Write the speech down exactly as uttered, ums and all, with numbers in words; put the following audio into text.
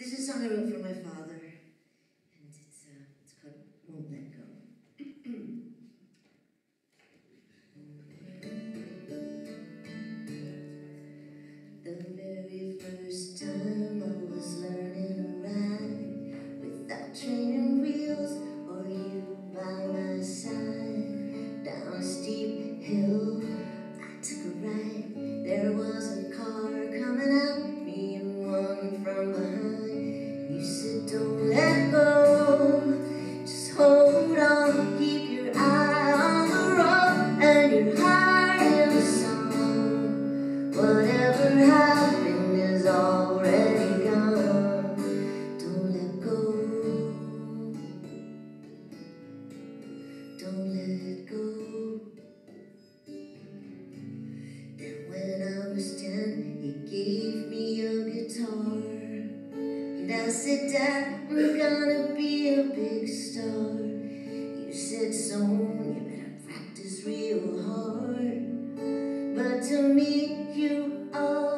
This is a song I wrote for my father, and it's, uh, it's called Won't Let Go. The very first time I was learning to ride, without training wheels or you by my side, down a steep hill I took a ride. There was a car coming at me and one from behind. You said don't let go, just hold on, keep your eye on the road and your heart in the song. Whatever happened is already gone. Don't let go, don't let go. Then when I was ten, he gave me a guitar, and I said, Dad, we're gonna be a big star. You said, son, you better practice real hard. But to me, you are